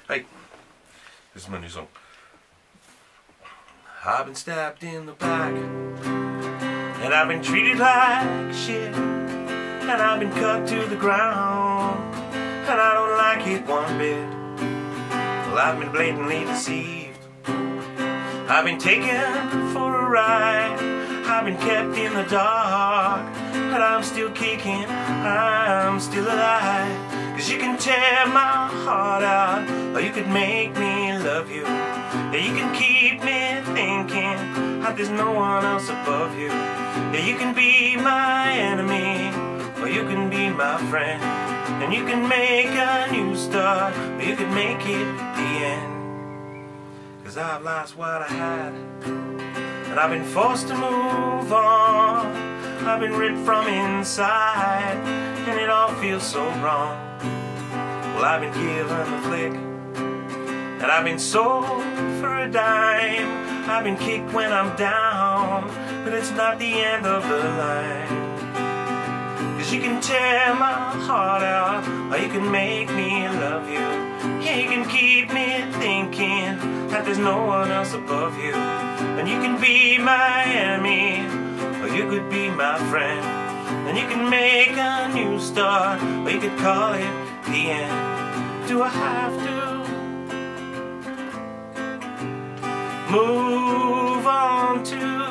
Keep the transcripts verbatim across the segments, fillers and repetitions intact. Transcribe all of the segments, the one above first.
Hey, this is my new song. I've been stabbed in the back, and I've been treated like shit, and I've been cut to the ground, and I don't like it one bit. Well, I've been blatantly deceived. I've been taken for a ride. I've been kept in the dark, but I'm still kicking, I'm still alive. Cause you can tear my heart out, or you could make me love you. Yeah, you can keep me thinking how there's no one else above you. Yeah, you can be my enemy, or you can be my friend. And you can make a new start, or you can make it the end. Cause I've lost what I had, and I've been forced to move on. I've been ripped from inside, and it all feels so wrong. Well, I've been given the flick, and I've been sold for a dime. I've been kicked when I'm down, but it's not the end of the line. Cause you can tear my heart out, or you can make me love you. Yeah, you can keep me thinking that there's no one else above you. And you can be my enemy, or you could be my friend. And you can make a new start, or you could call it the end. Do I have to move on to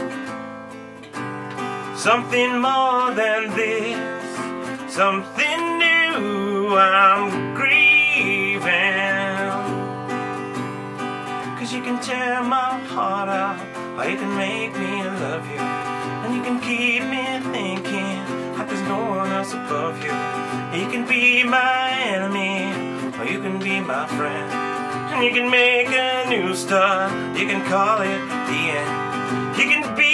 something more than this, something new? I'm grieving. Cause you can tear my heart out, or you can make me love you. And you can keep me thinking that there's no one else above you. You can be my enemy, or you can be my friend. And you can make a new start, you can call it the end. You can be